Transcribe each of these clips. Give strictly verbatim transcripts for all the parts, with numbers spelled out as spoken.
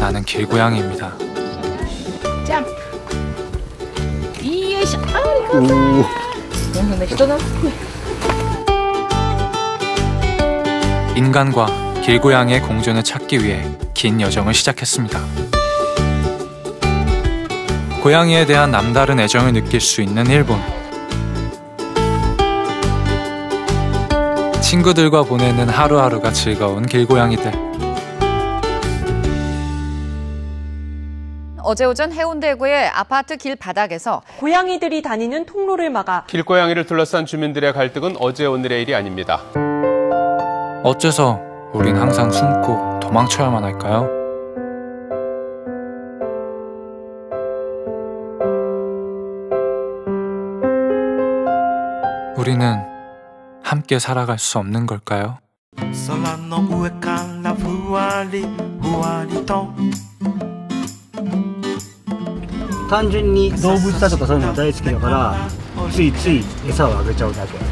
나는 길고양이입니다. 짬. 이에이씨. 아이고. 근데人懐っこい. 인간과 길고양이의 공존을 찾기 위해 긴 여정을 시작했습니다. 고양이에 대한 남다른 애정을 느낄 수 있는 일본. 친구들과 보내는 하루하루가 즐거운 길고양이들. 어제 오전 해운대구의 아파트 길바닥에서 고양이들이 다니는 통로를 막아 길고양이를 둘러싼 주민들의 갈등은 어제 오늘의 일이 아닙니다. 어째서 우린 항상 숨고 도망쳐야만 할까요? 우리는 함께 살아갈 수 없는 걸까요? 単純に動物だとかそういうのが大好きだからついつい餌をあげちゃうだけ。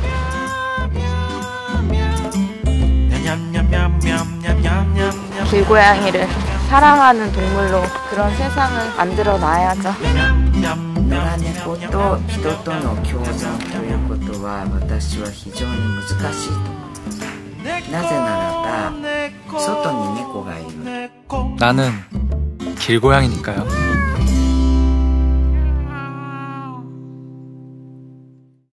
길고양이를 사랑하는 동물로 그런 세상을 만들어 놔야죠. 野良猫と人との共存ということは私は非常に難しいと思います。なぜならば外に猫がいる。 나는 길고양이니까요.